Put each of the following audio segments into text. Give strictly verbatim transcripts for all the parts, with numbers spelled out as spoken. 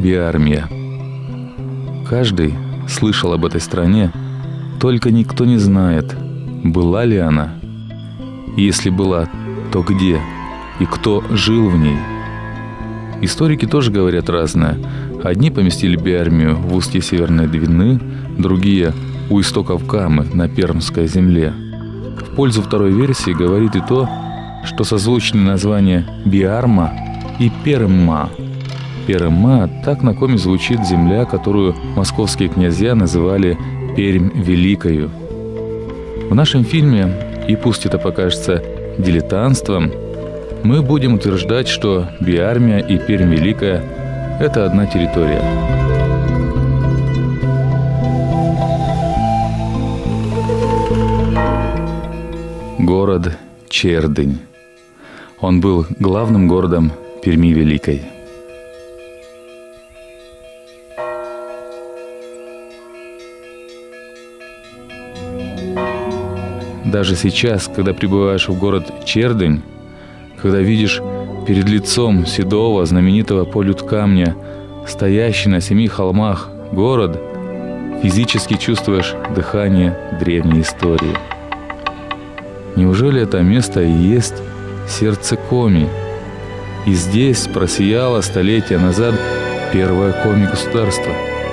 Биармия. Каждый слышал об этой стране, только никто не знает, была ли она. И если была, то где и кто жил в ней. Историки тоже говорят разное. Одни поместили Биармию в устье Северной Двины, другие – у истоков Камы на Пермской земле. В пользу второй версии говорит и то, что созвучны названия Биарма и Пермма. Пермма – так на Коме звучит земля, которую московские князья называли Пермь Великою. В нашем фильме, и пусть это покажется дилетантством, мы будем утверждать, что Биармия и Пермь Великая – это одна территория. Город Чердынь. Он был главным городом Перми Великой. Даже сейчас, когда прибываешь в город Чердынь, когда видишь перед лицом седого знаменитого полют-камня стоящий на семи холмах город, физически чувствуешь дыхание древней истории. Неужели это место и есть сердце Коми? И здесь просияло столетия назад первое Коми-государство.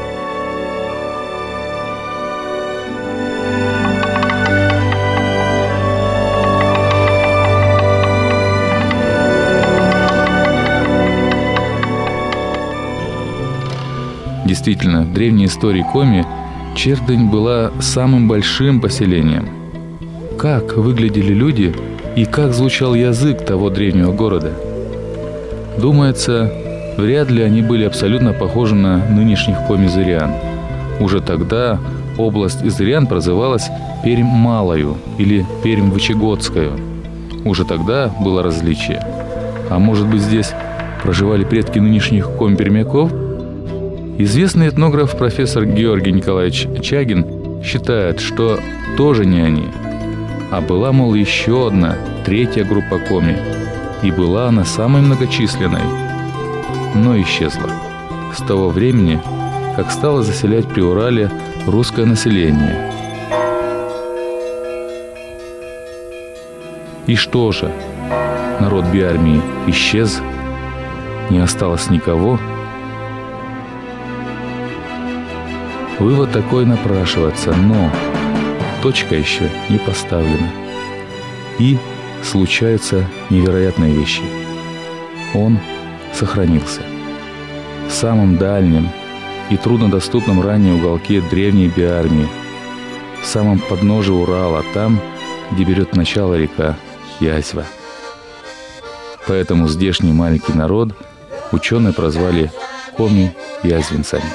Действительно, в древней истории Коми Чердынь была самым большим поселением. Как выглядели люди и как звучал язык того древнего города? Думается, вряд ли они были абсолютно похожи на нынешних коми-зырян. Уже тогда область Изырян прозывалась Пермь-Малою или Пермь-Вычегодскою. Уже тогда было различие. А может быть, здесь проживали предки нынешних коми-пермяков? Известный этнограф профессор Георгий Николаевич Чагин считает, что тоже не они. А была, мол, еще одна, третья группа коми. И была она самой многочисленной, но исчезла. С того времени, как стало заселять Приуралье русское население. И что же? Народ Биармии исчез? Не осталось никого? Вывод такой напрашивается, но точка еще не поставлена. И случаются невероятные вещи. Он сохранился. В самом дальнем и труднодоступном ранее уголке древней Биармии, в самом подножии Урала, там, где берет начало река Язьва. Поэтому здешний маленький народ ученые прозвали коми-язвинцами.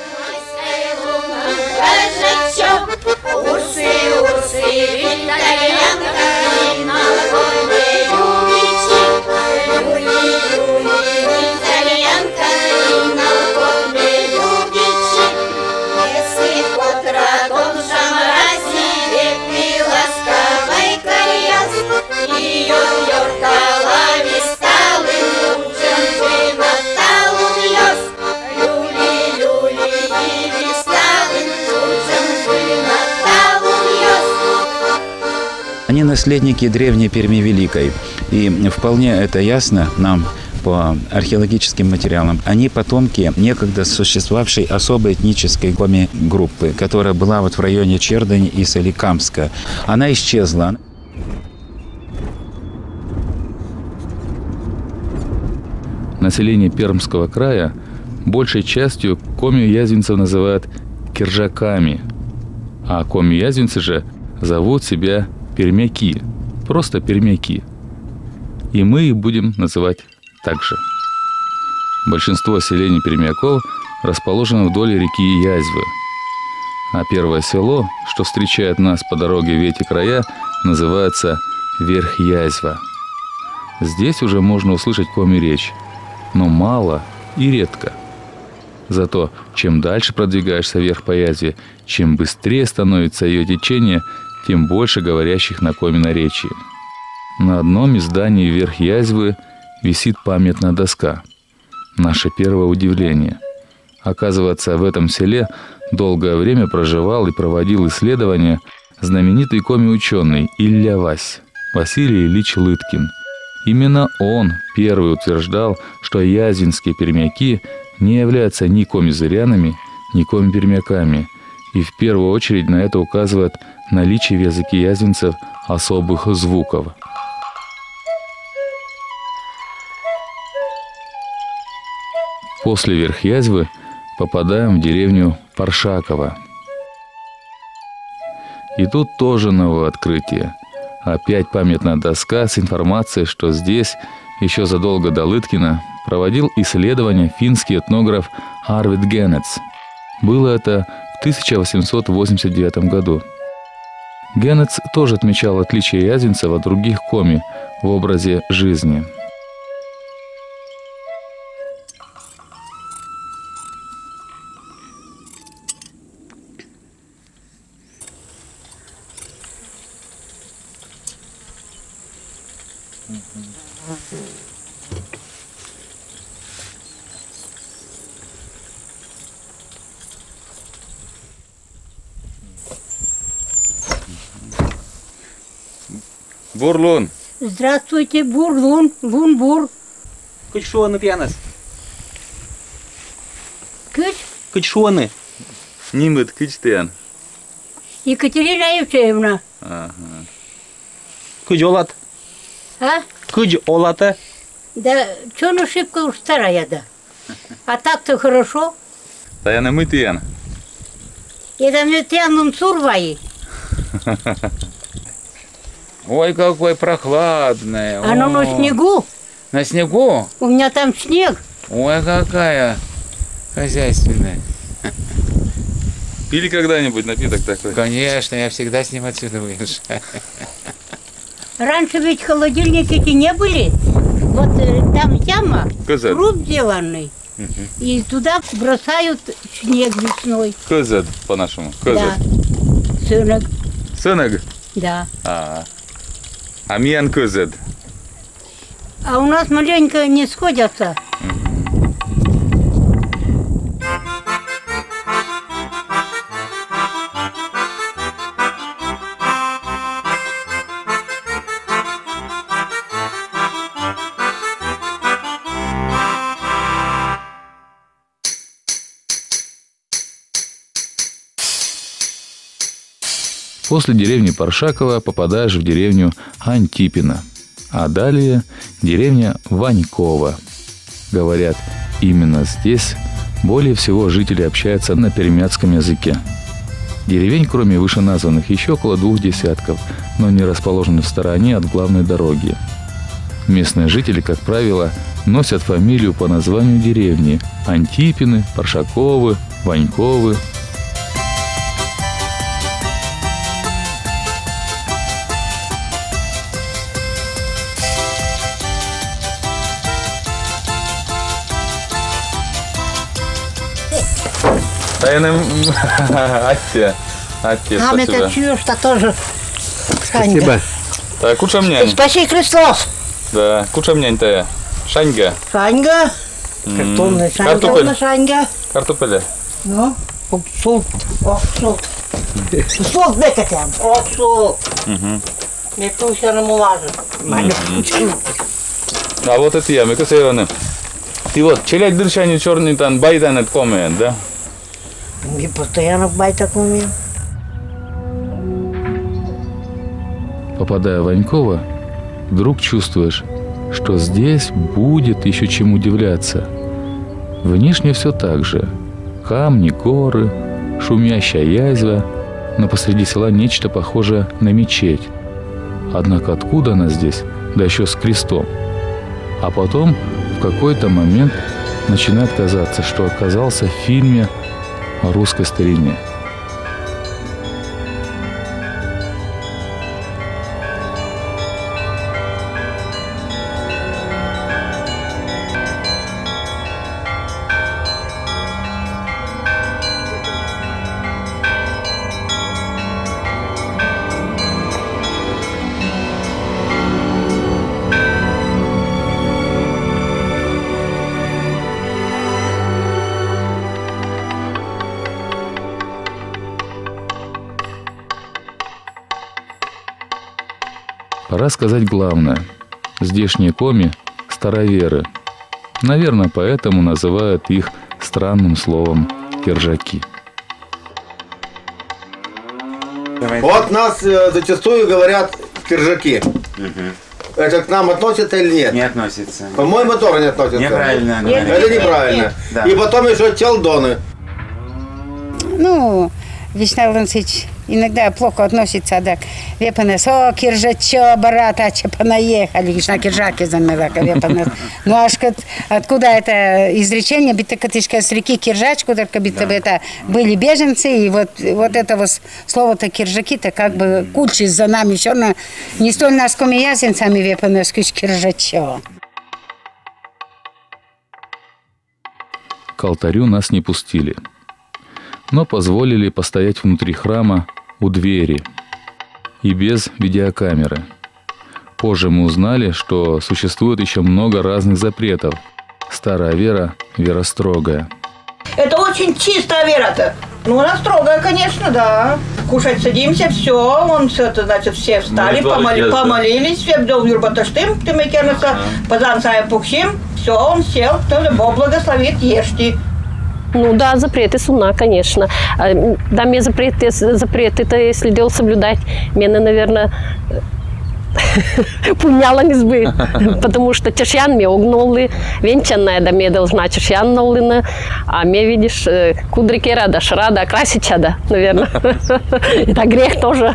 Они наследники древней Перми Великой. И вполне это ясно нам по археологическим материалам. Они потомки некогда существовавшей особой этнической коми-группы, которая была вот в районе Чердынь и Соликамска. Она исчезла. Население Пермского края большей частью коми-язвинцев называют киржаками, а коми-язвинцы же зовут себя пермяки, просто пермяки. И мы их будем называть так же. Большинство селений пермяков расположено вдоль реки Язьвы. А первое село, что встречает нас по дороге в эти края, называется Верх-Язьва. Здесь уже можно услышать коми-речь, но мало и редко. Зато чем дальше продвигаешься вверх по Язве, чем быстрее становится ее течение, тем больше говорящих на коми-наречии. На одном из зданий Верх Язвы висит памятная доска. Наше первое удивление. Оказывается, в этом селе долгое время проживал и проводил исследования знаменитый коми-ученый Илья Вась, Василий Ильич Лыткин. Именно он первый утверждал, что язвинские пермяки не являются ни коми-зырянами, ни коми-пермяками, и в первую очередь на это указывает наличие в языке язвинцев особых звуков. После Верхъязвы попадаем в деревню Паршаково. И тут тоже новое открытие. Опять памятная доска с информацией, что здесь еще задолго до Лыткина проводил исследования финский этнограф Арвид Генец. Было это в тысяча восемьсот восемьдесят девятом году. Генец тоже отмечал отличие язвинцев от других коми в образе жизни. Бурлун. Здравствуйте, Бурлун, Бун-бур. Кыч шуаны пьянас. Кыч? Кыч шуаны. Нимыт кычтен. Екатерина Евсеевна. Ага. Кыч олат. А? Кыч олата. Да, чё ну шибко уж старая, да. А так-то хорошо. Да я намытен. Это мне тянут сурваи. Ой, какой прохладное. Оно на снегу. На снегу? У меня там снег. Ой, какая хозяйственная. Пили когда-нибудь напиток такой? Конечно, я всегда с ним отсюда выезжаю. Раньше ведь холодильники эти не были. Вот э, там яма, Коза. круг сделанный. И туда бросают снег весной. Козад по-нашему. Да. Сынок. Сынок? Да. А. А миян козад. А у нас маленько не сходятся. После деревни Паршаково попадаешь в деревню Антипино, а далее деревня Ванькова. Говорят, именно здесь более всего жители общаются на пермяцком языке. Деревень, кроме вышеназванных, еще около двух десятков, но не расположены в стороне от главной дороги. Местные жители, как правило, носят фамилию по названию деревни – Антипины, Паршаковы, Ваньковы. Атте, Атте, А, это чьё-то тоже. Спасибо. Так, кучамнянь. Спаси Христос. Да, кучамнянь-то. Шаньга. Шаньга. Картонная шаньга. Картофель. Шаньга. Картофеля. Ну, суп. О, суп. Суп векатям. О, суп. Не туся на мулажу. А вот это я, мы-ка сейваны. Ты вот, челядь дырчани черный тан байдан от комен, да? Мы постоянно в байтах умеем. Попадая в Ванькова, вдруг чувствуешь, что здесь будет еще чем удивляться. Внешне все так же. Камни, горы, шумящая язва, но посреди села нечто похожее на мечеть. Однако откуда она здесь, да еще с крестом? А потом в какой-то момент начинает казаться, что оказался в фильме о русской старине. Пора сказать главное. Здешние коми – староверы. Наверное, поэтому называют их странным словом «киржаки». Вот нас э, зачастую говорят киржаки. Угу. Это к нам относится или нет? Не относится. По-моему, тоже не относится. Неправильно. Нет, Это неправильно. Да. И потом еще телдоны. Ну, Вячеслав Иванович иногда плохо относится да, к вепанес. О, киржачо, барата, че понаехали. Вишна киржаки занмедака вепанес. Ну, аж откуда это изречение, бит катышка с реки киржачку, только бит это были беженцы, и вот, вот это вот слово-то киржаки-то как бы кучи за нами еще на не столь нас комиясенцами вепанес, киш киржачо. К алтарю нас не пустили, но позволили постоять внутри храма у двери и без видеокамеры. Позже мы узнали, что существует еще много разных запретов. Старая вера – вера строгая. Это очень чистая вера-то. Ну, она строгая, конечно, да. Кушать садимся, все, он все, это, значит, все встали, помоли, помолились, все вдол юрбаташтым, ты мекернаса, позан сая пухшим, все, он сел, кто Бог благословит, ешьте. Ну да, запреты суна, конечно. Да, мне запреты, запреты-то, если дело соблюдать, мне, наверное, пуняла не сбы, потому что чешьян мне угнули, венчанная да мне должна чешьян нулина, а мне, видишь, кудрике рада, шрада, красича да, наверное. Это грех тоже.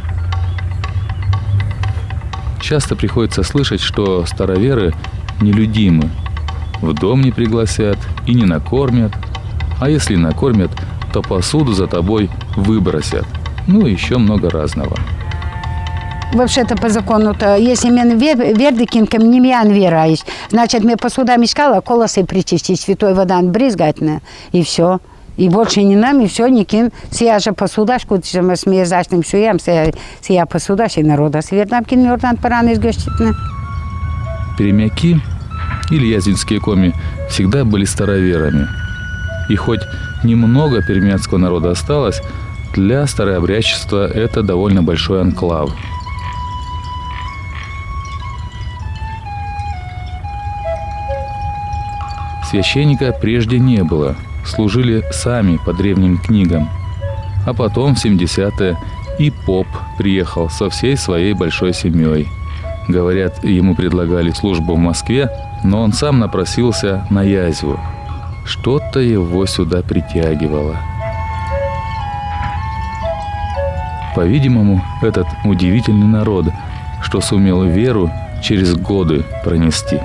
Часто приходится слышать, что староверы нелюдимы. В дом не пригласят и не накормят. А если накормят, то посуду за тобой выбросят. Ну и еще много разного. Вообще-то по закону-то, если мен вердикинкам не мян вераешь, значит, мне посуда мешкала, колосы причистить, святой вода брызгать, и все. И больше не нам, и все, никим. Сия же посудашку, мы смеязачным шуем, сия посудаш, и народа свердамкин мёрдан паран изгощитна. Перемяки или язинские коми всегда были староверами. И хоть немного пермяцкого народа осталось, для старообрядчества это довольно большой анклав. Священника прежде не было, служили сами по древним книгам. А потом в семидесятые и поп приехал со всей своей большой семьей. Говорят, ему предлагали службу в Москве, но он сам напросился на Язву. Что-то его сюда притягивало. По-видимому, этот удивительный народ, что сумел веру через годы пронести.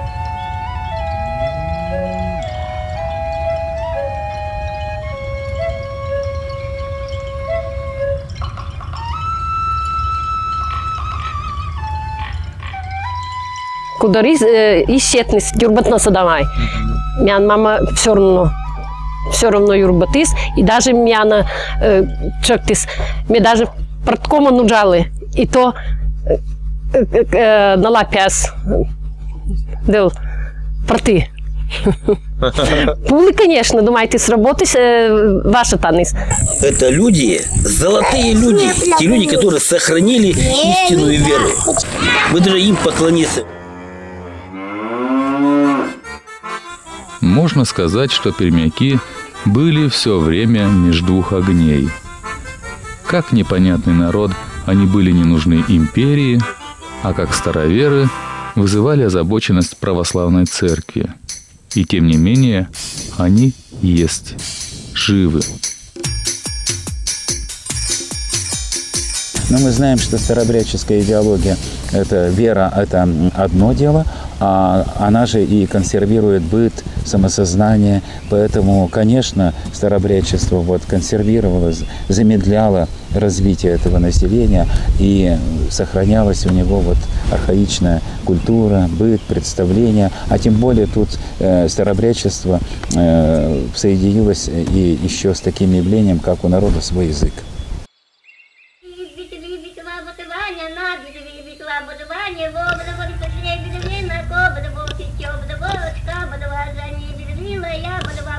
Кудари и сетность юрбатнаса давай. Мян мама все равно, все равно юрбатис, и даже мяна чактис, мне даже порткома нуджали, и то на лапяс дел порты. Пулы, конечно, думаете, сработать ваша танис. Это люди, золотые люди, те люди, которые сохранили истинную веру. Мы даже им поклониться. Можно сказать, что пермяки были все время между двух огней. Как непонятный народ, они были не нужны империи, а как староверы вызывали озабоченность православной церкви. И тем не менее, они есть, живы. Но мы знаем, что старообрядческая идеология – это вера, это одно дело, а она же и консервирует быт, самосознание. Поэтому, конечно, старообрядчество вот консервировало, замедляло развитие этого населения, и сохранялась у него вот архаичная культура, быт, представления. А тем более тут э, старообрядчество э, соединилось и еще с таким явлением, как у народа свой язык.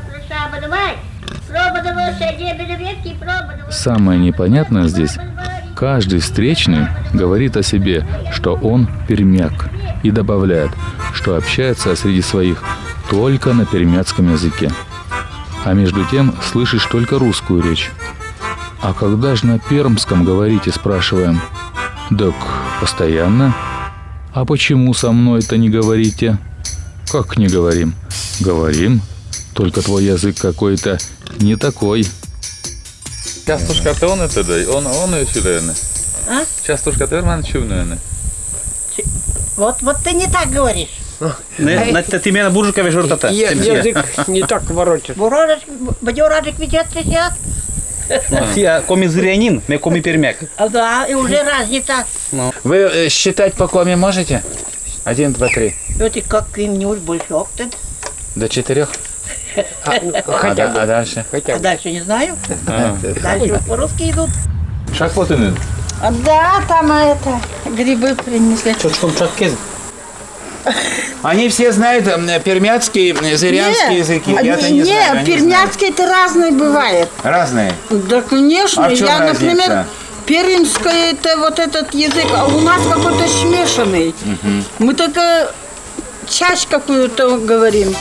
Самое непонятное здесь Каждый встречный говорит о себе, что он пермяк, и добавляет, что общается среди своих только на пермяцком языке. А между тем слышишь только русскую речь. А когда же на пермском говорите, спрашиваем? Так постоянно. А почему со мной-то не говорите? Как не говорим? Говорим, только твой язык какой-то не такой. Частушка то он это дай, он он и сюда. А? Частушка то он чувная. Вот, вот ты не так говоришь. Не, на ты меня буржука вежуртата. Язык не так ворочит. Буражик, бадюражик ведет сейчас. Я коми зырянин, я коми пермяк. А да, и уже разница. Вы э, считать по коме можете? Один, два, три. Вот и как-нибудь больше опыт. До четырех? А, а, да, а дальше? А дальше не знаю. Дальше по-русски идут. Шаг вот и А, да, там это, грибы принесли. Чочком чаткез. Они все знают э, пермяцкий, э, зырянский языки. Я-то не, не, знаю. они пермяцкий это разный бывает. знают. Разные. Да, конечно. А в чем Я, разница? например, пермский это вот этот язык, а у нас какой-то смешанный. Мы только часть какую-то говорим.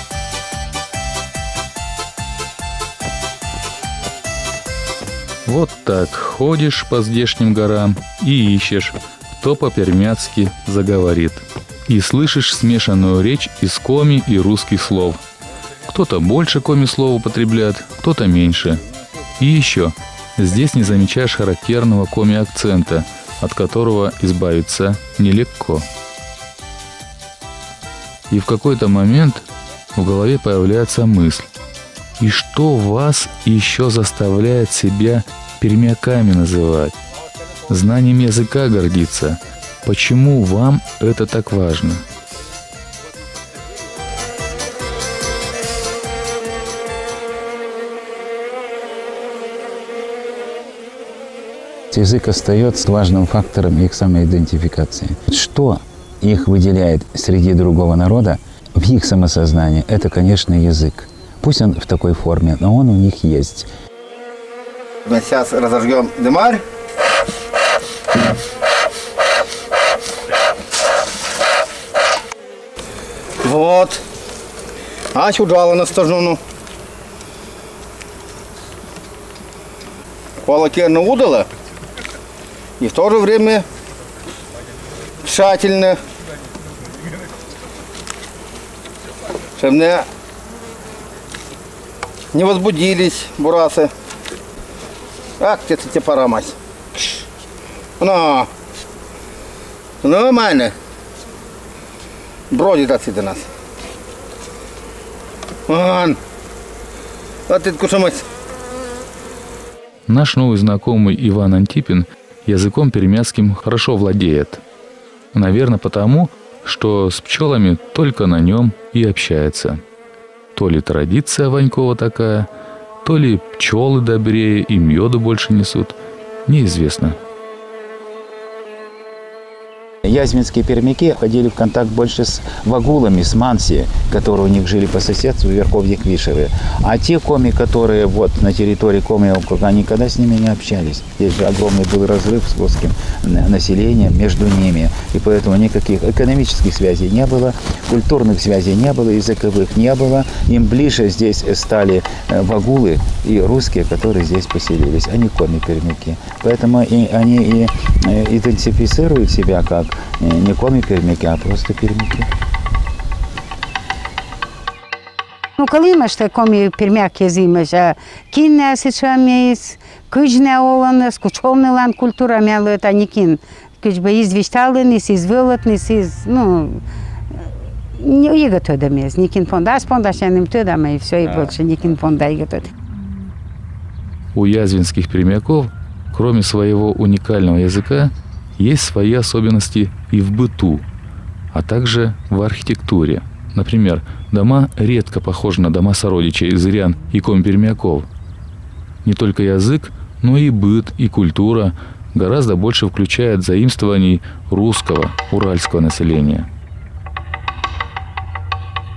Вот так ходишь по здешним горам и ищешь, кто по-пермяцки заговорит. И слышишь смешанную речь из коми и русских слов. Кто-то больше коми слов употребляет, кто-то меньше. И еще, здесь не замечаешь характерного коми акцента, от которого избавиться нелегко. И в какой-то момент в голове появляется мысль: и что вас еще заставляет себя пермяками называть? Знанием языка гордиться. Почему вам это так важно? Язык остается важным фактором их самоидентификации. Что их выделяет среди другого народа в их самосознании, это, конечно, язык. Пусть он в такой форме, но он у них есть. Мы сейчас разожгем дымарь. Вот. А чудало на стажуну. Полокерно удало. И в то же время тщательно. Чтобы не, не возбудились бурасы. Ах, где-то тебе пора, мать. Ну, нормально. Бродит отсюда нас. Вон. Вот это кушамать. Наш новый знакомый Иван Антипин языком пермяцким хорошо владеет. Наверное, потому, что с пчелами только на нем и общается. То ли традиция Ванькова такая, то ли пчелы добрее и меду больше несут, неизвестно. Язьминские пермяки входили в контакт больше с вагулами, с манси, которые у них жили по соседству в Верховье Квишеве. А те коми, которые вот на территории Коми округа, никогда с ними не общались. Здесь же огромный был разрыв с русским населением между ними. И поэтому никаких экономических связей не было, культурных связей не было, языковых не было. Им ближе здесь стали вагулы и русские, которые здесь поселились, а не коми-пермяки. Поэтому и они и идентифицируют себя как не коми-пермяки, а просто пермяки. Ну, коли ми ще комі пермяки зимеш, кінне сичаміс, кujне олан, скучовне лан культура мяло это не кин. Кujbe извещалынис, извелотнис, из, ну, не иго то дамес, не кин понда, а спонда шеним то даме, и все, и больше не кин понда иго то. У язвинских пермяков, кроме своего уникального языка, есть свои особенности и в быту, а также в архитектуре. Например, дома редко похожи на дома сородичей зырян и коми-пермяков. Не только язык, но и быт, и культура гораздо больше включает заимствований русского, уральского населения.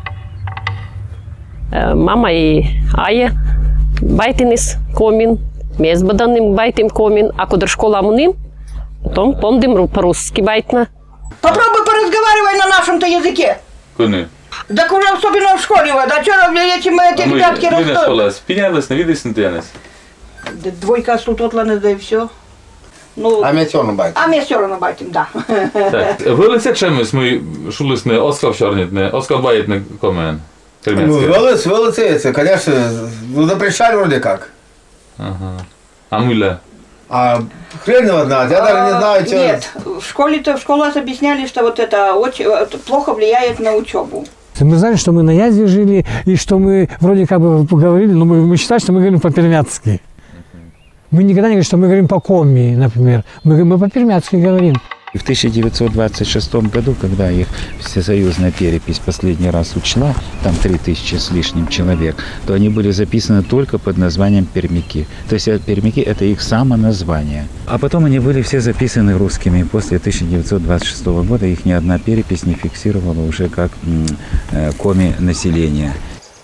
Мама и Ая, Байтинис, Комин, Mēs badanим байтим комин, а куда школа муним, потом помним по-русски байтна. Попробуй поразговаривай на нашем-то языке. Куни? Так уже особенно в школе, вот. А что эти мы, эти ребятки растут? Спинялась, не видишь, не тянешь. Двойка тут отланы, да и все. Ну, А ми все равно байтим. А ми все равно байтим, да. Так, вилися чимось ми шулись не оскавчорніть, не оскавбаїть не комен. Ну, велиц, велицы, конечно, ну, запрещали вроде как. Ага. А мыля? А хрен его знает, я даже не знаю, что... Нет, в школе-то, в школах объясняли, что вот это очень плохо влияет на учебу. Мы знали, что мы на Язве жили, и что мы вроде как бы поговорили, но мы, мы считали, что мы говорим по-пермяцки. Мы никогда не говорим, что мы говорим по коми, например. Мы, мы по-пермяцки говорим. В тысяча девятьсот двадцать шестом году, когда их всесоюзная перепись последний раз учла, там три тысячи с лишним человек, то они были записаны только под названием пермяки. То есть пермяки – это их самоназвание. А потом они были все записаны русскими. После тысяча девятьсот двадцать шестого года их ни одна перепись не фиксировала уже как э, коми населения.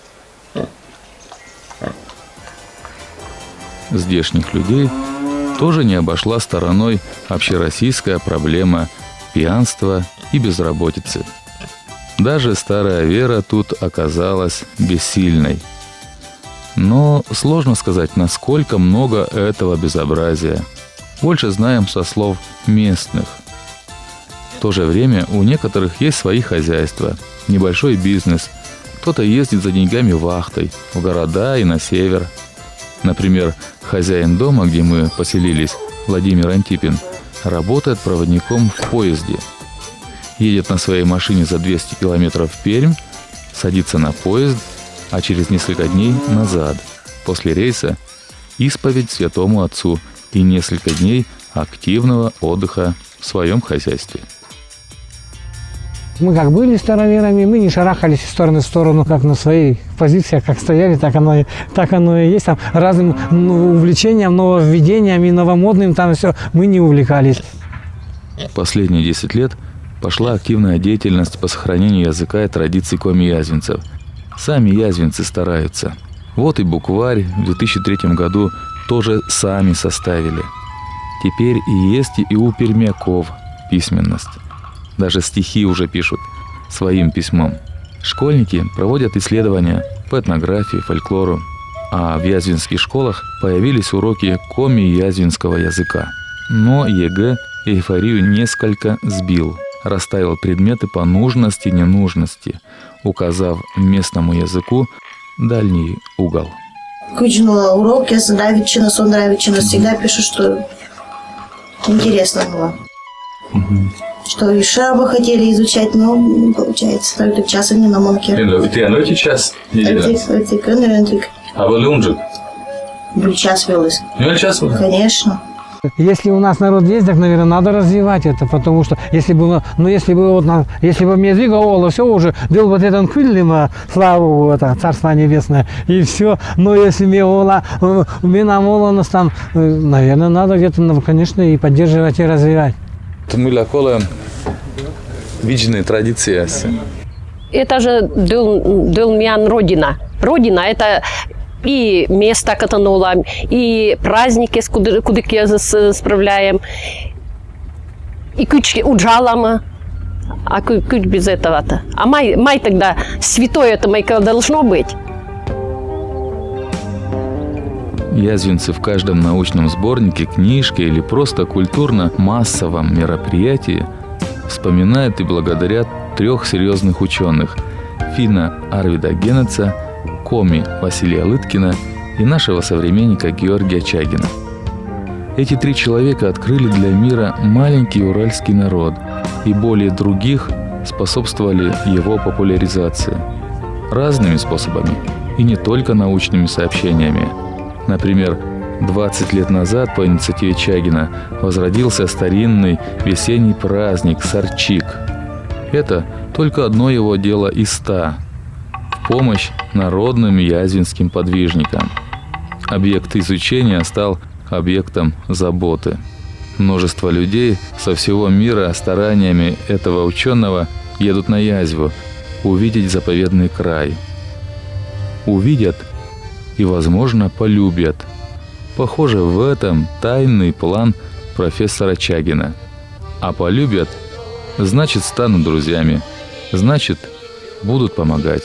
Здешних людей тоже не обошла стороной общероссийская проблема пьянства и безработицы. Даже старая вера тут оказалась бессильной. Но сложно сказать, насколько много этого безобразия. Больше знаем со слов местных. В то же время у некоторых есть свои хозяйства, небольшой бизнес. Кто-то ездит за деньгами вахтой в города и на север. Например, хозяин дома, где мы поселились, Владимир Антипин, работает проводником в поезде. Едет на своей машине за двести километров в Пермь, садится на поезд, а через несколько дней назад. После рейса исповедь Святому Отцу и несколько дней активного отдыха в своем хозяйстве. Мы как были староверами, мы не шарахались из стороны в сторону, как на своих позициях, как стояли, так оно, и, так оно и есть. Там разным ну, увлечением, нововведением и новомодным там все, мы не увлекались. Последние десять лет пошла активная деятельность по сохранению языка и традиций коми-язвинцев. Сами язвинцы стараются. Вот и букварь в две тысячи третьем году тоже сами составили. Теперь и есть и у пермяков письменность. Даже стихи уже пишут своим письмом. Школьники проводят исследования по этнографии, фольклору. А в язвинских школах появились уроки коми-язвинского языка. Но ЕГЭ эйфорию несколько сбил. Расставил предметы по нужности и ненужности, указав местному языку дальний угол. Кучного уроки с Нравичина, сон Нравичина всегда пишу, что интересно было. Что еще бы хотели изучать, но не получается. Только час они на монке. Ты анойти час? А вы лунжик? Был час велось. Ну, час велось? Конечно. Если у нас народ есть, так, наверное, надо развивать это, потому что если бы, ну, если бы вот, если бы мне двигало, все уже, был вот этот крылья, славу, это, Царство Небесное, и все. Но если мне ола, мне намоло нас там, наверное, надо где-то, конечно, и поддерживать, и развивать. Мыля кола виджные традиции. Это же Дылмян родина. Родина – это и место катанула, и праздники, куда, куда справляем, и кучки уджалама. А куч без этого-то? А май, май тогда святое это майка должно быть. Язвинцы в каждом научном сборнике, книжке или просто культурно-массовом мероприятии вспоминают и благодарят трех серьезных ученых – Фина Арвида Генеца, коми Василия Лыткина и нашего современника Георгия Чагина. Эти три человека открыли для мира маленький уральский народ и более других способствовали его популяризации разными способами и не только научными сообщениями. Например, двадцать лет назад по инициативе Чагина возродился старинный весенний праздник Сарчик. Это только одно его дело из ста в помощь народным язвинским подвижникам. Объект изучения стал объектом заботы. Множество людей со всего мира стараниями этого ученого едут на Язву увидеть заповедный край. Увидят и, возможно, полюбят. Похоже, в этом тайный план профессора Чагина. А полюбят, значит, станут друзьями, значит, будут помогать.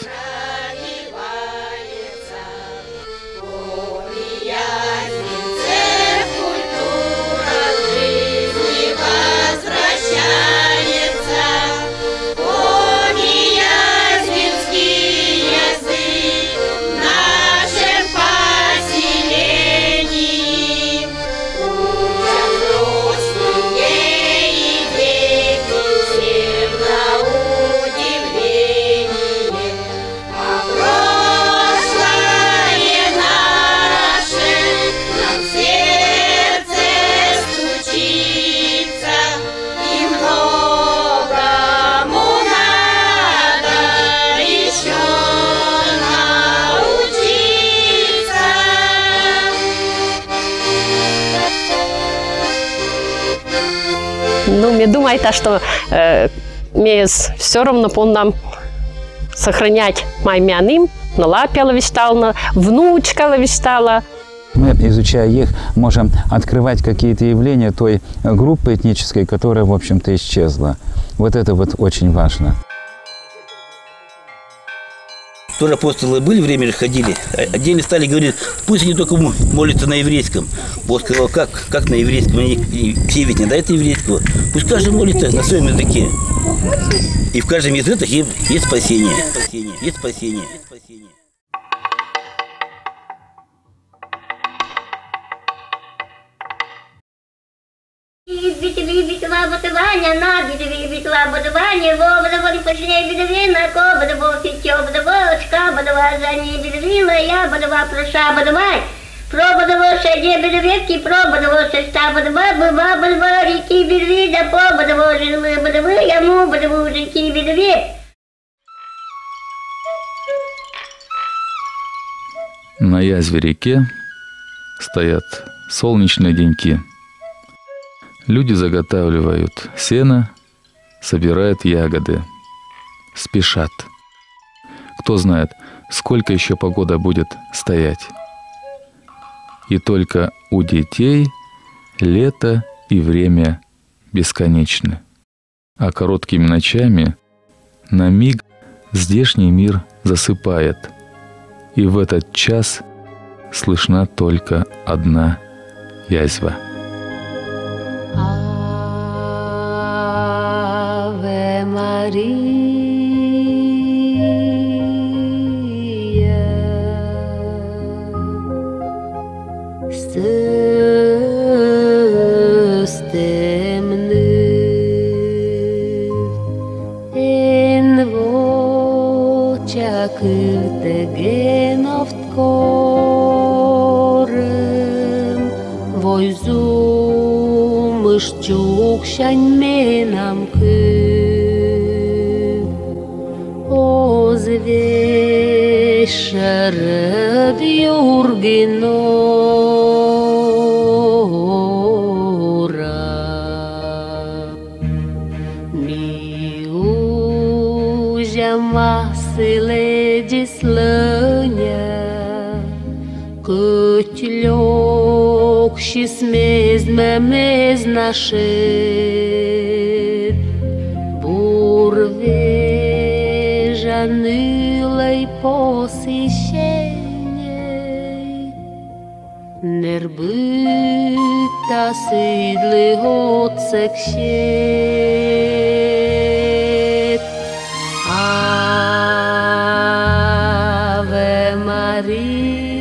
Ну, мне думается, что э, мне все равно он нам сохранять мой мяним, на лапе лавистала, внучка лавистала. Мы, изучая их, можем открывать какие-то явления той группы этнической, которая, в общем-то, исчезла. Вот это вот очень важно. Тоже апостолы были, время ходили. Отдельно стали говорить, пусть они только молятся на еврейском. Бог сказал, как, как на еврейском? Они, все ведь не дают еврейского. Пусть каждый молится на своем языке. И в каждом языке есть, есть спасение. Есть спасение. Есть спасение. Будування на бідові бітла будування, вовна води почне бідові, на ко будово фітьо будово, очка будова за ній бідовіла, я будова проша будовай. Про будово ще є бідовітки, про будово ще ста будова, бува будова ріки бідові, да по будово жили будови, яму будову ріки бідові. На язве-реке стоят солнечные деньки. Люди заготавливают сено, собирают ягоды, спешат. Кто знает, сколько еще погода будет стоять. И только у детей лето и время бесконечны. А короткими ночами на миг здешний мир засыпает. И в этот час слышна только одна язва. Ave Maria, system nu en voce câte genoft korem voi zum știuc și-an menam cât o zveșără viurginora miuja masile gislănia cât loc și smezme mez našet burveja nylej posishjenjej nerbyta sidli hotsek shet Ave Maria